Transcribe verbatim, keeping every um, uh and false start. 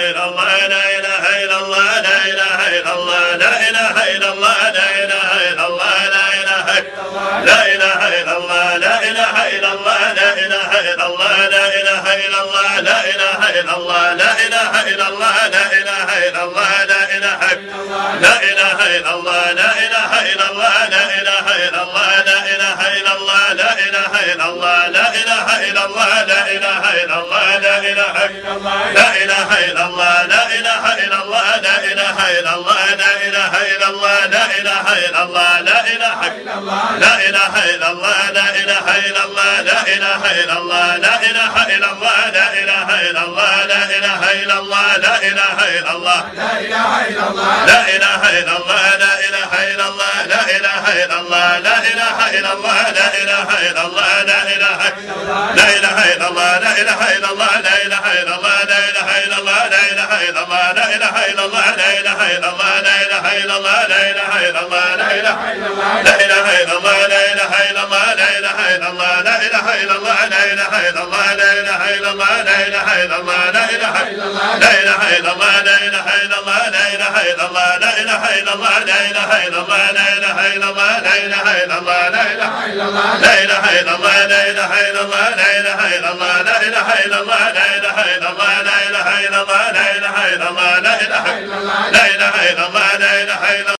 إلا الله لا إله إلا الله لا إله إلا الله لا إله إلا الله لا إله إلا الله لا إله لا إله إلا الله لا إله إلا الله لا إله إلا الله لا إله إلا الله لا إله إلا الله لا إله إلا الله لا إله إلا الله لا إله لا إله إلا الله لا إله إلا الله لا إله إلا الله لا إله إلا الله لا إله إلا الله لا إله إلا الله لا إله إلا الله لا إله لا إله إلا الله لا إله إلا الله لا إله إلا الله لا إله إلا الله لا إله إلا الله لا إله لا إله إلا الله لا إله إلا الله لا إله إلا الله لا إله إلا الله لا إله إلا الله لا إله إلا الله لا إله إلا الله لا إله إلا الله لا إله إلا الله لا إله إلا الله لا إله إلا الله لا إله إلا الله لا إله إلا الله لا إله لا إله إلا الله لا إله إلا الله لا إله إلا الله لا إله إلا الله لا إله إلا الله لا إله إلا الله لا إله إلا الله لا إله إلا الله لا إله إلا الله لا إله لا إله إلا الله لا إله إلا الله لا إله إلا الله لا إله إلا الله لا إله إلا الله لا إله إلا الله لا إله إلا الله لا إله لا إله إلا الله لا إله إلا الله لا إله إلا الله لا إله إلا الله لا إله إلا الله لا إله إلا الله لا إله إلا الله لا إله إلا الله لا إله إلا الله لا إله إلا الله لا إله إلا الله لا إله إلا الله لا إله إلا الله لا إله إلا الله لا إله إلا الله لا إله لا إله إلا الله لا إله إلا الله لا إله إلا